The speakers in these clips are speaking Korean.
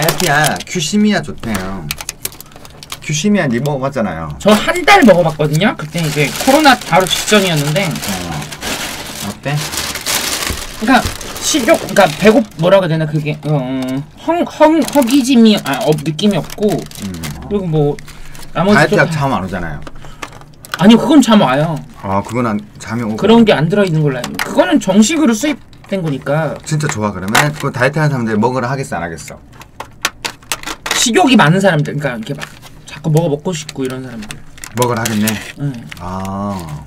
다이어트야 큐시미아 좋대요. 큐시미아 니 먹어봤잖아요. 저 한 달 먹어봤거든요. 그때 이제 코로나 바로 직전이었는데. 어때? 그러니까 식욕, 그러니까 배고 뭐라고 해야 되나 그게 허기짐이 느낌이 없고. 그리고 뭐 나머지 다이어트약 잠 안 오잖아요. 아니요, 그건 잠 와요. 아, 그건 잠이 오고. 그런 게 안 들어있는 걸로 알고. 그거는 정식으로 수입된 거니까. 진짜 좋아. 그러면 그 다이어트 하는 사람들 먹으라 하겠어 안 하겠어? 식욕이 많은 사람들, 그러니까 이렇게 막 자꾸 먹고 싶고 이런 사람들. 먹으라 하겠네. 응. 아.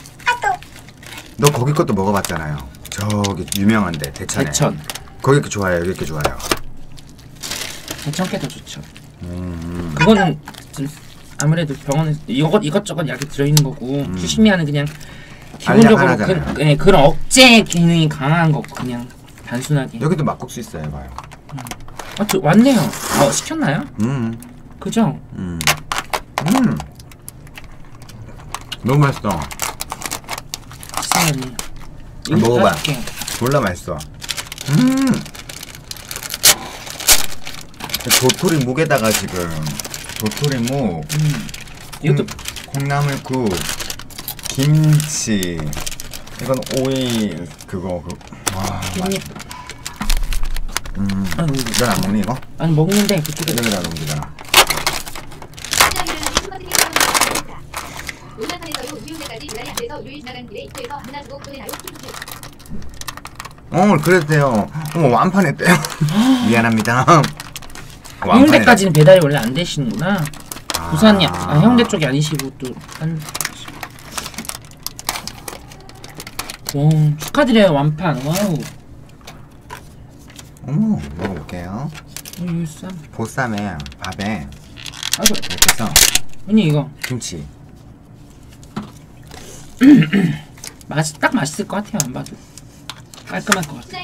너 거기 것도 먹어봤잖아요. 저기 유명한데 대천에. 대천. 거기 게 좋아요. 여기 게 좋아요. 대천 게 더 좋죠. 그거는 좀 아무래도 병원에서 이것저것 약이 들어있는 거고 큐시미아는 그냥 기본적으로 그런 억제 기능이 강한 거고 그냥 단순하게. 여기도 막국수 있어요. 봐요. 왔네요. 시켰나요? 그죠? 너무 맛있어. 비싸네. 먹어봐. 졸라 맛있어. 도토리 묵에다가 지금 도토리 묵, 이것도 콩나물국, 김치. 이건 오이 그거. 와. 이건 안 먹니 이거? 아니 먹는데 그쪽에 여기다 놓으면 되잖아. 그랬대요. 완판했대요. 미안합니다. 해운대까지는 배달이 원래 안 되시는구나. 부산이 해운대 쪽이 아니시고 또 한. 오, 축하드려요. 완판. 와우. 어머, 먹어볼게요. 율쌈. 보쌈에 밥에 아이고. 이렇게 해서 언니 이거 김치. 딱 맛있을 것 같아요. 안 봐도 깔끔할 것 같아.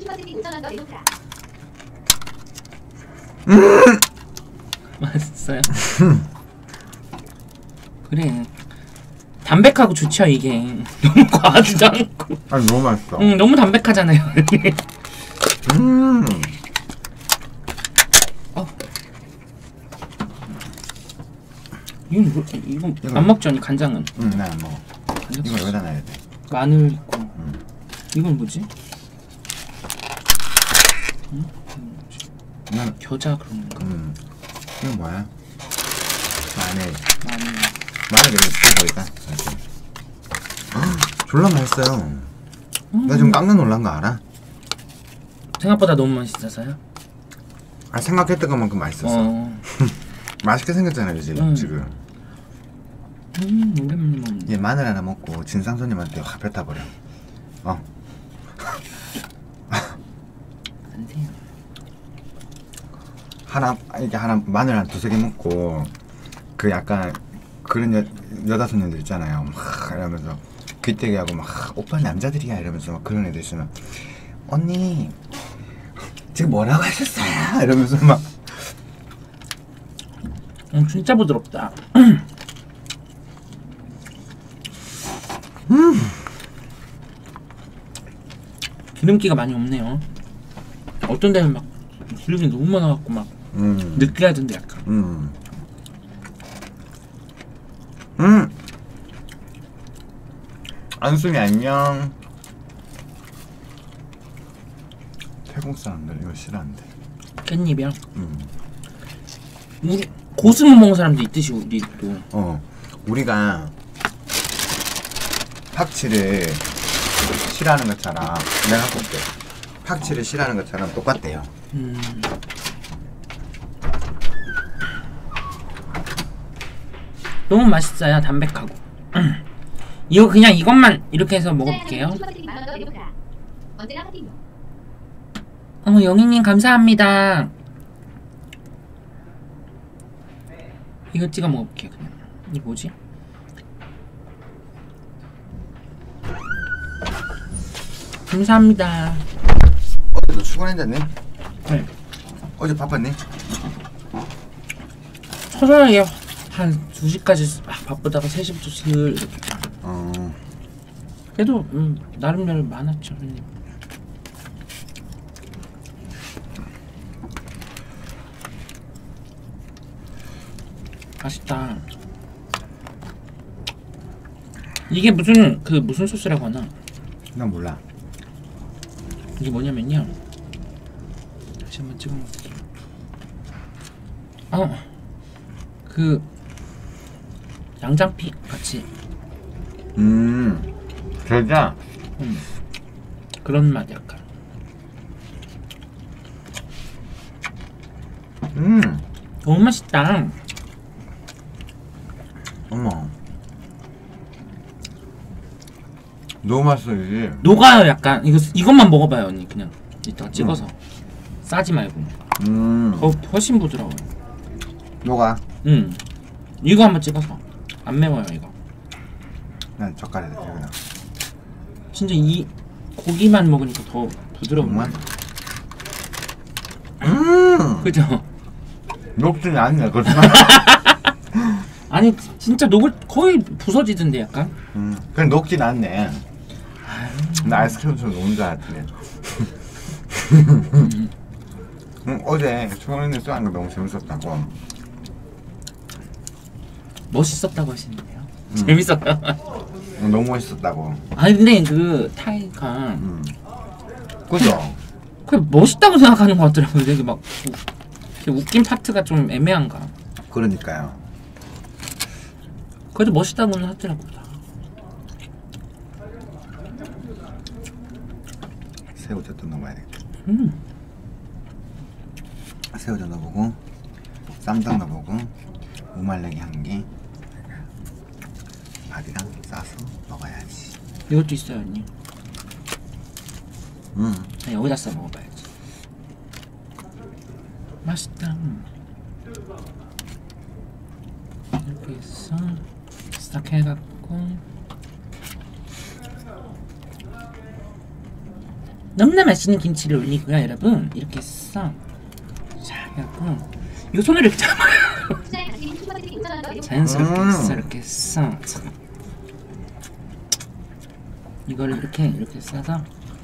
맛있어요. 그래. 담백하고 좋죠 이게. 너무 과하지도 않고. 아니 너무 맛있어. 너무 담백하잖아요. 이건 안 먹죠, 언니 간장은? 나 안 먹어. 이거 여기다 놔야 돼. 마늘 있고. 이건 뭐지? 겨자 그런 건가? 이건 뭐야? 마늘. 마늘 여기 있어 보니까. 졸라 맛있어요. 나 지금 깜짝 놀란 거 알아? 생각보다 너무 맛있어서요? 생각했던 것만큼 맛있었어. 맛있게 생겼잖아요 지금. 오랜만에 먹네. 얘 마늘 하나 먹고 진상 손님한테 확 뱉어버려. 안 돼요. 이게 하나 마늘 한 두세 개 먹고 그 약간 그런 여자 손님들 있잖아요. 막 이러면서 귀때기하고 막 오빠 남자들이야 이러면서 막 그런 애들 있으면 언니 지금 뭐라고 하셨어요? 이러면서 막 진짜 부드럽다. 기름기가 많이 없네요. 어떤 데는 막 기름이 너무 많아갖고 막 느끼하던데 약간. 안순이 안녕. 태국 사람들 이거 싫어한대. 깻잎이요? 우리 고수만 먹는 사람도 있듯이 우리도. 우리가 팍치를 싫어하는 것처럼 내가 갖고 올게. 팍치를 싫어하는 것처럼 똑같대요. 너무 맛있어요. 담백하고. 이거 그냥 이것만 이렇게 해서 먹어볼게요. 어머 영희님 감사합니다. 이거 찍어 먹어볼게요. 그냥. 이게 뭐지? 감사합니다. 어제 너 출근했니? 네. 어제 바빴니? 서서하게 한 2시까지 바쁘다가 3시부터 슬 이렇게. 그래도 나름대로 많았죠. 맛있다. 이게 무슨 소스라고 하나? 난 몰라. 이게 뭐냐면요. 다시 한번 찍어 먹을게요. 그 양장피 같이. 진짜. 그런 맛 약간. 너무 맛있다. 어머. 너무 맛있어 이게. 녹아요 약간. 이것만 먹어봐요 언니. 그냥 이따가 찍어서 싸지 말고. 훨씬 부드러워요. 녹아. 이거 한번 찍어서. 안 매워요 이거. 난 젓갈에 그냥. 진짜 이 고기만 먹으니까 더 부드러운. 그죠? 녹지는 않네 거짓말. 아니 진짜 거의 부서지던데 약간. 그냥 녹진 않네. 나 아이스크림처럼 녹는 줄 알았더니. 어제 초원에 쏘는 거 너무 재밌었다고. 멋있었다고 하시는데요. 재밌었다. 너무 멋있었다고. 아니 근데 그 타이가 그죠? 그 멋있다고 생각하는 것 같더라고요. 되게 막 웃긴 파트가 좀 애매한가. 그러니까요. 그래도 멋있다고는 하더라고요. 새우젓도 넣어봐야겠다. 새우젓 넣어보고 쌈장 넣어보고 무말랭이 한 개 밥이랑 싸서 먹어야지. 이것도 있어요 언니. 여기다 싸 먹어봐야지. 맛있다. 이렇게 해서 싹 해갖고 너무나 맛있는 김치를 올리고요 여러분. 이렇게 해서 자 해갖고 이거 손으로 이렇게 잡아요. 자연스럽게 해서 이렇게 해서 이거를 이렇게 싸서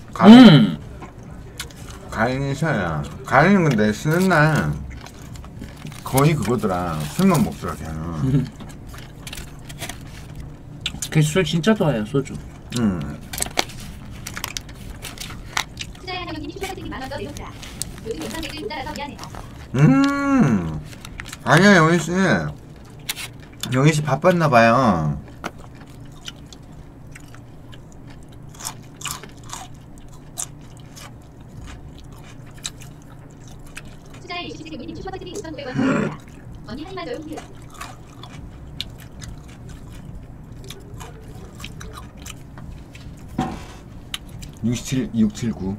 가인이 쉬어요. 가인은 근데 쉬는 날 거의 그거더라. 술만 먹더라 걔는. 걔 술 진짜 좋아해요 소주. 아니야 영희씨. 영희씨 바빴나봐요. 언니 한 입만 더 용기요. 679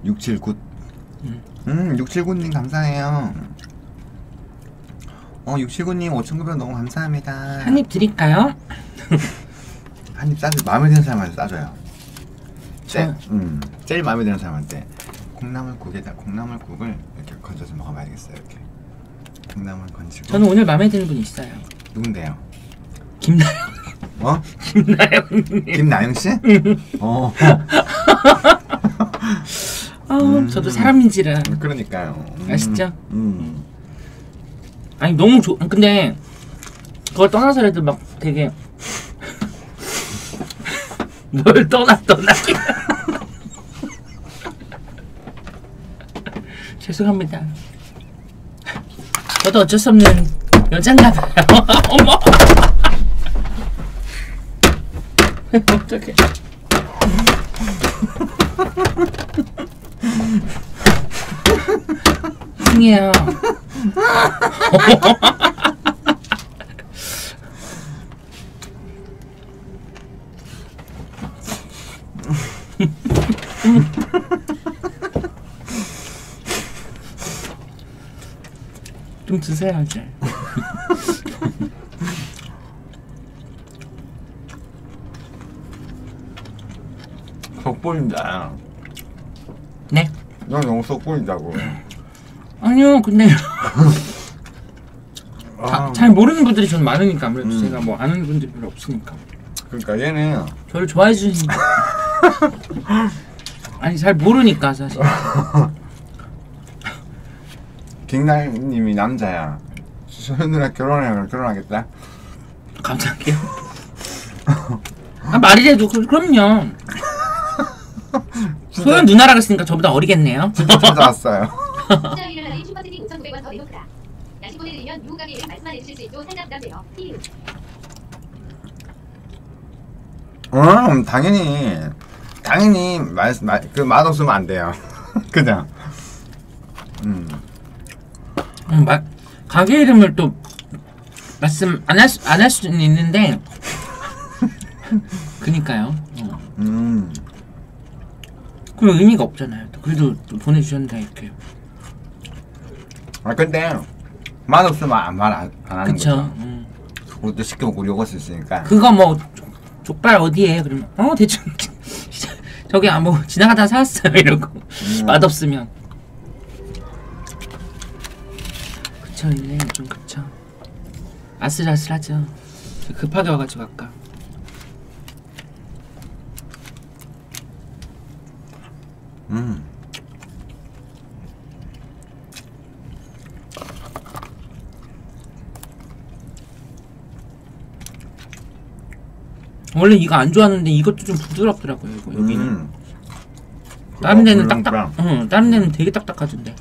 679님 감사해요. 679님 5,900원 너무 감사합니다. 한 입 드릴까요? 한 입 싸줘. 마음에 드는 사람한테 싸줘요. 제일 마음에 드는 사람한테 콩나물국에다 콩나물국을 이렇게 건져서 먹어봐야겠어요. 이렇게 콩나물 건지고. 저는 오늘 마음에 드는 분 있어요. 누군데요? 김나영. 김나영님. 김나영씨? 저도 사람인지라. 그러니까요. 아시죠? 아니 너무 근데 그걸 떠나서라도 막 되게 뭘 떠나긴. 죄송합니다. 저도 어쩔 수 없는 여잔가 봐요. 어머. 어떡해. 죄송해요. 좀 드세요 이제. 속 보인다. 네? 넌 너무 속 보인다고. 아니요 근데 잘 모르는 분들이 전 많으니까 아무래도 제가 뭐 아는 분들이 별로 없으니까. 그러니까 얘는 저를 좋아해 주시니까. 아니 잘 모르니까 사실. 김나영님이 남자야. 소연 누나 결혼하겠다. 갑자기요? 아, 말이라도 그럼요. 소연 누나라고 했으니까 저보다 어리겠네요. 진짜 찾아왔어요. 진짜 일어나니 슈퍼채팅 5,900원 더 내놓더라. 야식 보내드리면 누군가게 이름 말씀만 해주실 수 있죠. 살짝 부담돼요. 히히. 당연히 그 맛없으면 안 돼요. 그냥. 가게 이름을 또 말씀 안 할 수는 있는데 그니까요. 그럼 의미가 없잖아요. 그래도 또 보내주셨는데 이렇게. 아 근데 맛없으면 말 안 하는 그쵸. 거죠. 우리도 시켜 먹고 욕할 수 있으니까. 그거 뭐 족발 어디에? 그러면 대충 저기 뭐 지나가다 사왔어요 이러고 맛없으면. 그쵸 있네 좀 그쵸. 아슬아슬하죠. 급하게 와가지고 아까. 원래 이거 안 좋아하는데 이것도 좀 부드럽더라고요. 이거 여기는. 다른 데는 딱딱. 다른 데는 되게 딱딱하던데.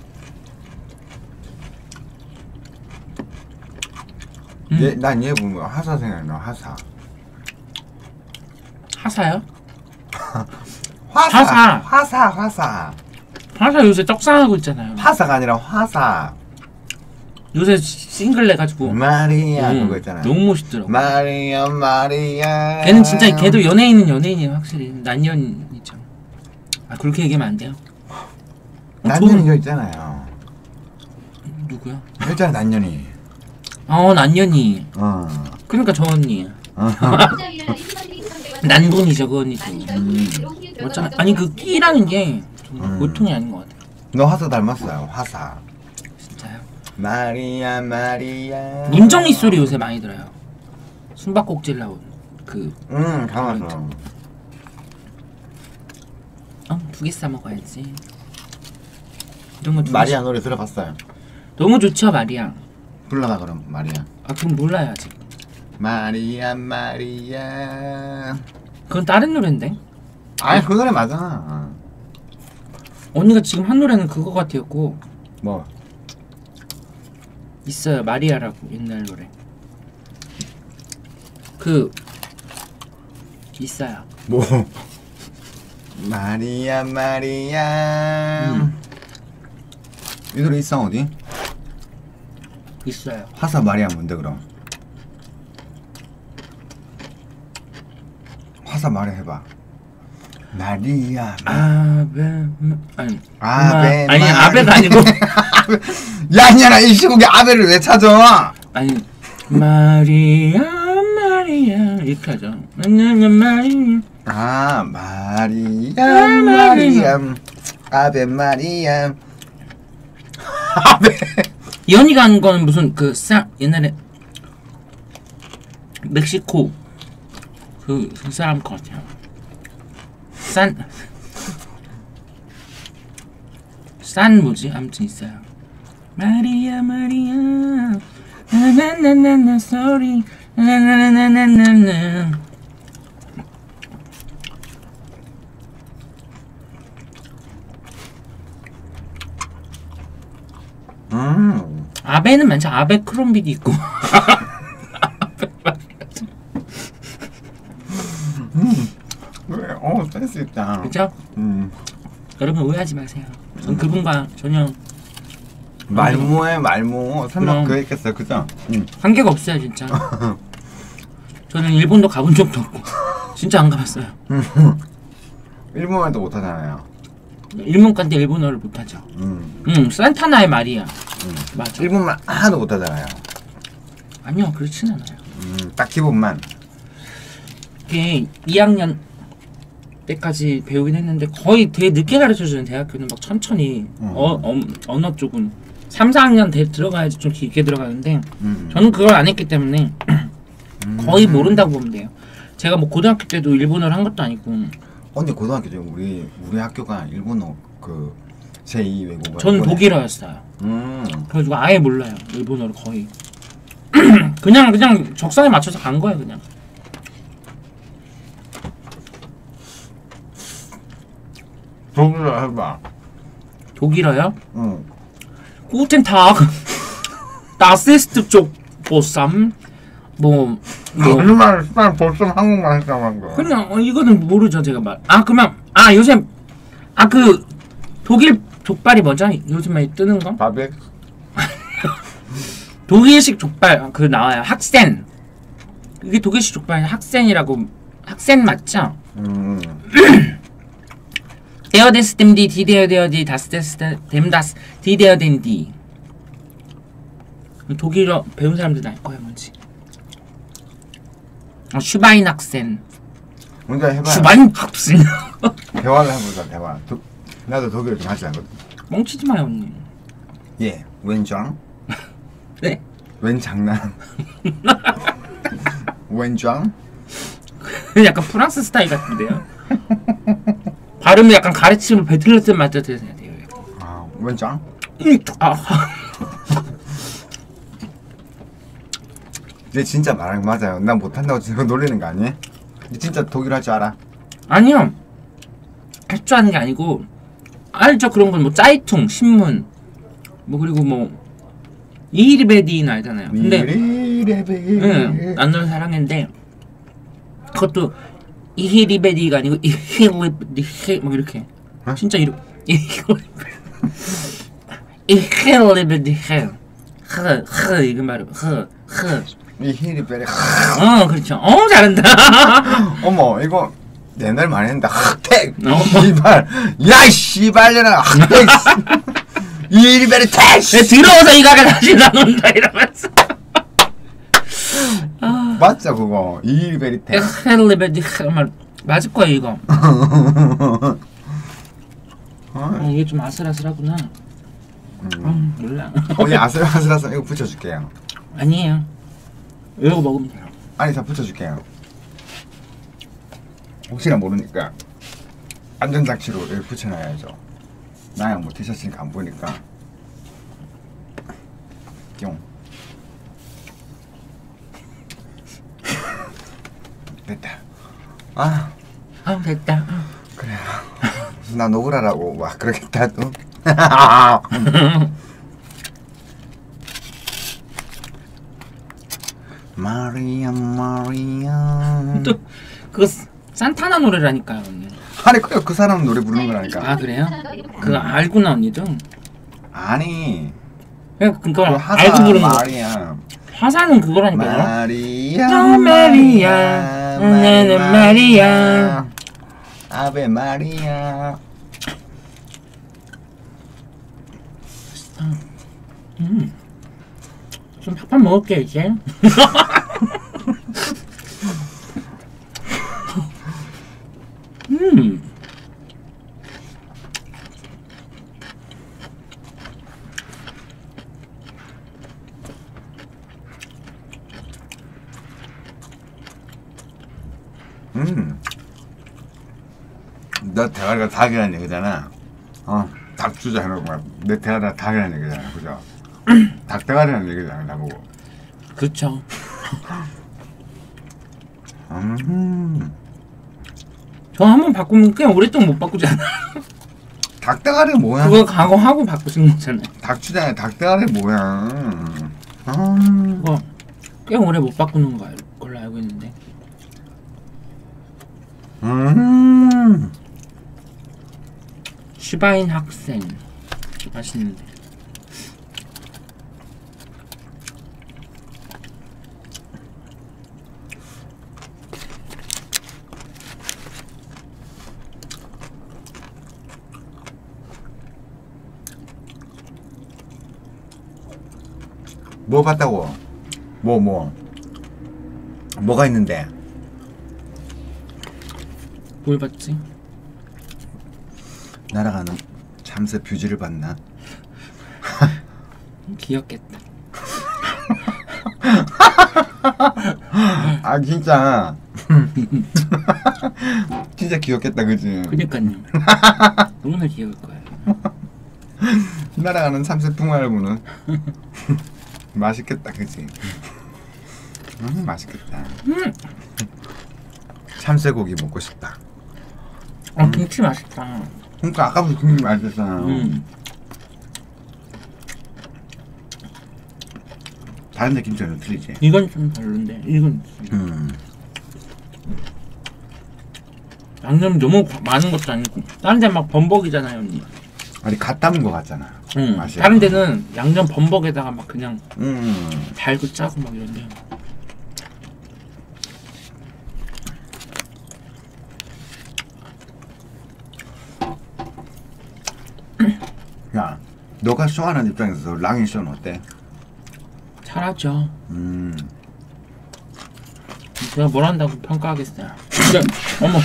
난 얘 보면 하사 생각나. 하사. 하사요? 화사. 화사 요새 떡상하고 있잖아요. 화사가 아니라 화사. 요새 싱글 내가지고. 마리아 그거 있잖아요. 너무 멋있더라고. 마리아. 걔는 진짜 걔도 연예인이에요 확실히. 난연이죠. 아 그렇게 얘기하면 안 돼요. 난연이 저 있잖아요. 누구야? 있잖아 난연이. 난연이. 그러니까 저 언니. 진짜 일어나니 슈퍼채팅 5,900원 난분이죠 그 언니도. 어쩌면 아니 그 끼라는 게 정말 보통이 아닌 것 같아. 너 화사 닮았어요. 화사. 진짜요? 마리아. 문정이 소리 요새 많이 들어요. 숨바꼭질 나온 그. 강화서. 두 개 싸 먹어야지. 이런 거 마리아 노래 들어봤어요. 너무 좋죠 마리아. 불러봐 그럼 마리아. 그건 몰라요 아직. 마리아. 그건 다른 노래인데. 아니 그 노래 맞아. 언니가 지금 한 노래는 그거 같았고. 뭐? 있어요 마리아라고 옛날 노래. 그 있어요. 뭐? 마리아. 이 노래 있어 어디? 있어요. 화사 마리아 뭔데 그럼? 화사 마리아 해봐. 마리아. 아니 아베. 아니 아베가 아니고. 야 이년아 이 시국에 아베를 왜 찾아? 아니 마리아 이렇게 하죠. 마리아. 마리아. 아베 마리아. 아베. 이 언니가 한 건 무슨 옛날에 멕시코 그 사람 것 같아요. 산 뭐지? 아무튼 있어요. 마리아 나나나나나 소리 나나나나나나. 아베는 많죠. 아베 크롬비도 있고. 그래, 센스 있다. 그죠? 여러분 오해하지 마세요. 전 그분과 전혀 말모. 설마 그 했겠어요, 그죠? 관계가 없어요, 진짜. 저는 일본도 가본 적도 없고, 진짜 안 가봤어요. 일본말도 못하잖아요. 일본 간데 일본어를 못하죠. 산타나의 말이야. 맞아. 일본말 하나도 못하잖아요. 아니요, 그렇진 않아요. 딱 기본만. 이게 2학년 때까지 배우긴 했는데 거의 되게 늦게 가르쳐주는 대학교는 막 천천히 언어 쪽은 3, 4학년 들어가야지 좀 깊게 들어가는데 저는 그걸 안 했기 때문에 거의 모른다고 보면 돼요. 제가 뭐 고등학교 때도 일본어를 한 것도 아니고. 언제 고등학교 때 우리 학교가 일본어 그 제2 외국어. 전 독일어였어요. 음. 그래가지고 아예 몰라요 일본어를 거의. 그냥 적성에 맞춰서 간 거야 그냥. 독일어 해봐. 독일어요? 응. Guten Tag. Das ist Jobbossam. 뭐 거짓말 벌써 한국말 했다만 거. 그냥 이거는 모르죠 제가 말. 그러면 요새 그 독일 족발이 뭐죠? 요즘 많이 뜨는 거? 바베. 독일식 족발 그 나와요. 학센. 이게 독일식 족발 학센이라고. 학센 맞죠? Der des dem die der die das des dem das die der den die. 독일어 배운 사람들은 알 거야 뭔지. 슈바인 학센. 먼저 해봐. 슈바인 학센. 대화를 해보자 대화. 나도 독일어 좀 하지 않거든. 멍치지 마요 언니. 예. 웬장? 네? 웬 장난? 웬장? 약간 프랑스 스타일 같은데요. 발음이 약간 가르침을 배틀렸을 때 맞춰야 돼요. 웬장? 얘 진짜 말하는 거 맞아요. 난 못한다고 지금 놀리는 거 아니에요? 진짜 독일어 할 줄 알아? 아니요. 할 줄 아는 게 아니고 알죠 그런 건 뭐 짜이퉁 신문 뭐 그리고 뭐 이리베디는 알잖아요. 근데 난널 사랑했는데 그것도 이히리베디가 아니고 이히리베디 막 이렇게 진짜 이름 이히리베디 흐 이거 말이야 흐 이히리베디. 그렇죠. 잘한다. 어머 이거 옛날 많이 했는데 핫택 씨발 야 씨발려나 핫택 이히리베디 택 들어오서 이 가게 다시 나온다 이러면서 맞죠 그거 이히리베디 택 이히리베디 말 맞을 거야 이거. 이게 좀 아슬아슬하구나. 몰라. 언니 아슬아슬아슬 이거 붙여줄게요. 아니에요. 이러고 먹으면 돼요. 아니 다 붙여줄게요. 혹시나 모르니까 안전장치로 이렇게 붙여놔야죠. 나야 뭐 티셔츠니까 안 보이니까. 뿅. 됐다. 됐다. 그래. 나 녹으라라고 막 그러겠다 또. 마리아 마리아. 또 그거 산타나 노래라니까요 언니. 아니 그 사람 노래 부르는 거라니까. 그래요? 그거 알구나 언니도. 아니. 그냥 그걸 그 하사, 알고 부르는 거. 마리아. 화사는 그거라니까요. 마리아 마리아 나는 마리아 아베 마리아. 좀 팍팍 먹을게 이제. 너 대가리가 닭이라는 얘기잖아. 닭 주자 해놓고 내 대가리가 닭이라는 얘기잖아, 그죠? 닭 대가리라는 얘기잖아, 나보고. 그쵸. 저 한 번 바꾸면 그냥 오랫동안 못 바꾸잖아. 닭 대가리 뭐야? 그거 각오하고 바꾸신 거잖아요. 닭 주자에 닭 대가리 뭐야? 그거 꽤 오래 못 바꾸는 걸로 알고 있는데. 슈바인 학생 맛있는데. 뭐 봤다고? 뭐가 있는데? 뭘 봤지? 날아가는 참새 뷰지를 봤나? 귀엽겠다. 아 진짜 진짜 귀엽겠다 그지? 그니까요. 너무나 귀여울 거예요. 날아가는 참새 풍화를 보는 맛있겠다 그지? 맛있겠다. 참새고기 먹고 싶다. 김치 맛있다. 그러니까 아까부터 김치 맛있었잖아. 다른 데 김치는 틀리지? 이건 좀 별론데 이건 양념 너무 많은 것도 아니고 다른 데는 막 범벅이잖아요 언니. 아니 갓 담은 거 같잖아. 맛이. 다른 데는 양념 범벅에다가 막 그냥 달고 짜고 막 이런데. 야, 너가 쇼하는 입장에서 랑이 쇼는 어때? 잘하죠. 제가 뭘 한다고 평가하겠어요. 진짜 어머.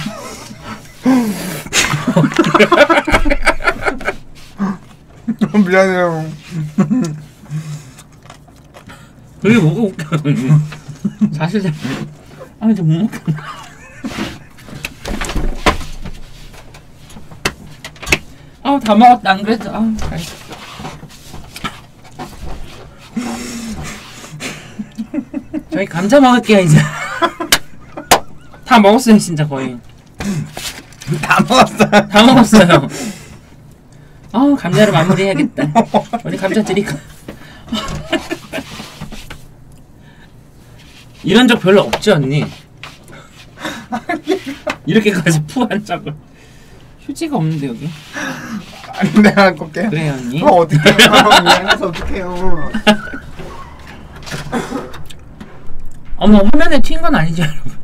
미안해요. 그게 뭐가 웃겨. 사실 이제 못 먹겠네. 다 먹었다 안 그래도 저희 감자 먹을게요 이제. 다 먹었어요 진짜 거의. 다 먹었어. 다 먹었어요. 감자로 마무리해야겠다. 우리 감자 드릴까? 이런 적 별로 없지 언니? 이렇게까지 푸한 적은 휴지가 없는데 여기. 아니 내가 갖고 올게. 그래요 언니? 어떡해요. 미안해서 어떡해요. 어머 화면에 튄 건 아니죠 여러분?